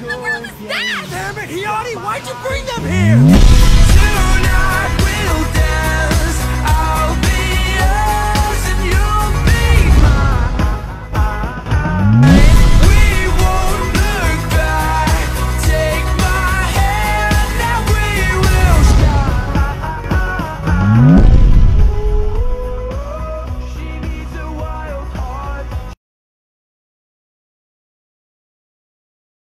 What in the world is that? Damn it, Hiyori, why'd you bring them here?